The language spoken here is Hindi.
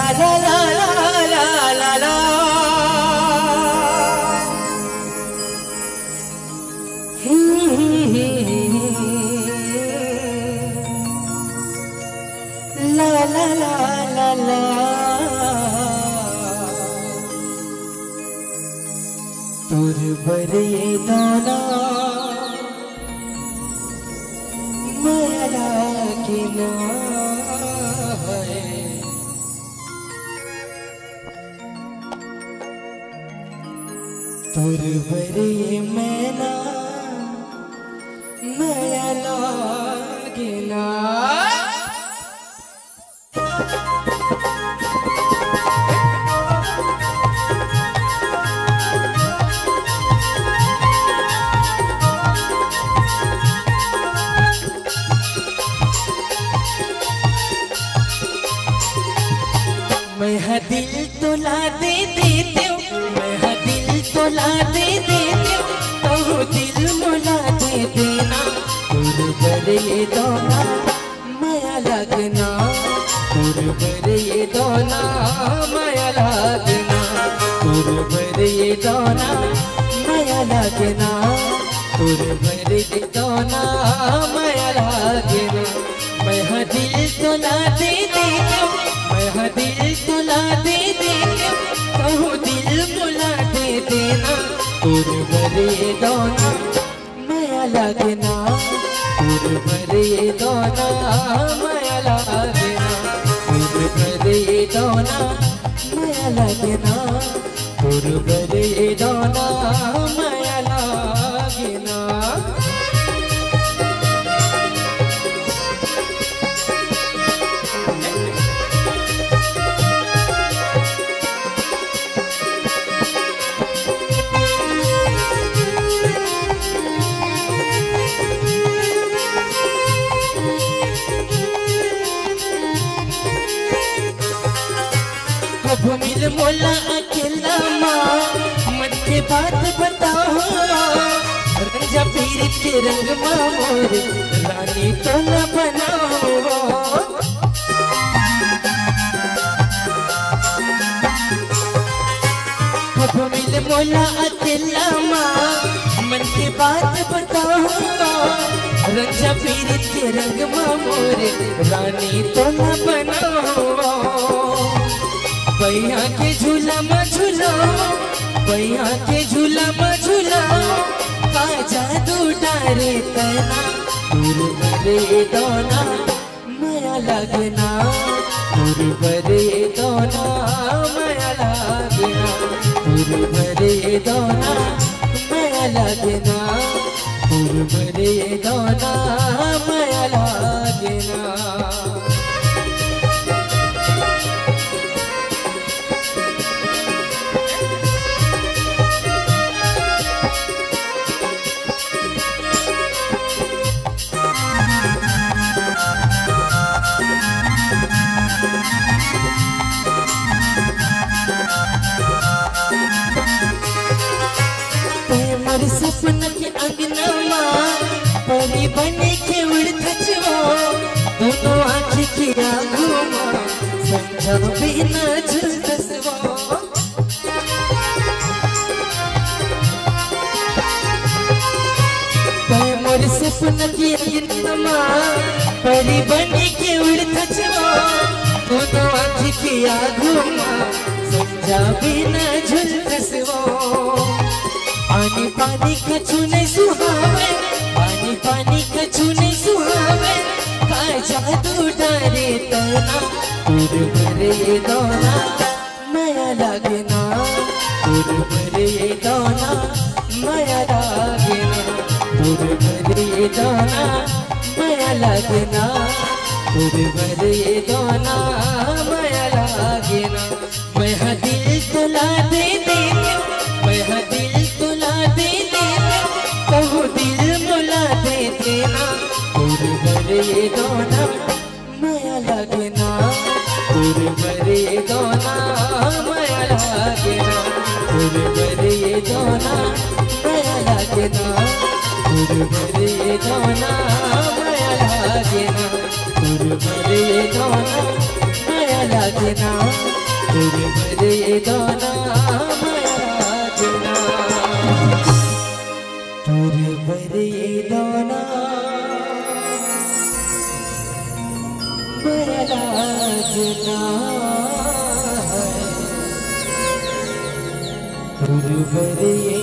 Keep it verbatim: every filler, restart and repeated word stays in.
ला ला ला ला ला ला ला ला ला ला तुर बरे दाना माया की ना तुर बरे मैना माया लागे ना मैं हा दिल तुला दे देती हूँ, मैं हा दिल तुला दे देती हूँ, तो दिल मुला दे देना। तुर बरे दोना माया लगना, तुर बरे दोना माया लगना, तुर बरे दोना माया लगना, तुर बरे दोना माया लगना। मैं हा दिल तुला दे देती हूँ, मैं हा दिल तुला दे देती हूँ, कहूँ दिल मुला दे देना। तुर बरे दोना माया लगना, तुर बरे दोना माया लगना, तुर बरे दोना माया लगना, तुर बरे दोना माया लगना। अब मिल मोला अकेला माँ मन के बात बताओ, रंजा पीर के रंग माँ मोर रानी तो न बनाओ। अब मिल मोला अकेला माँ मन के बात बताओ, रंजा पीर के रंग माँ मोर रानी तो न बनाओ। बैया के झूला में झूलाओ, बैया के झूला में झूलाओ, का जादू डारे तना। तुर बरे दोना माया लगना, तुर बरे दोना माया लगना, तुर बरे दोना माया लगना, तुर बरे दोना माया लगना। सपन के अंगना माँ परी बने के उड़त छो, दोनों आँखी की आँखों माँ समझा बिना झुलसवो। मोर सपन के अंगना माँ परी बने के उड़त छो, दोनों आँखी की आँखों माँ समझा बिना झुलसवो। पानी पानी कछु नहीं सुहावे, पानी पानी कछु नहीं सुहावे, का जादू डारे तना। तुर बरे दोना माया लगना, तुर बरे दोना माया लगना, तुर बरे दोना माया लगना, तुर बरे दोना माया लगना। मैं हा दिल तुला दे देती हूँ, मैं हा दिल तुला दे देती हूँ, कहूँ दिल मुला दे देना। तुर बरे दोना माया लगना, तुर बरे दोना माया लगना, तुर बरे दोना माया लगना, तुर बरे दोना माया लगना, तुर बरे दोना माया लगना। लाजना तुरवर ये दाना माया लाजना तुरवर ये दाना माया लाजना तुरवर ये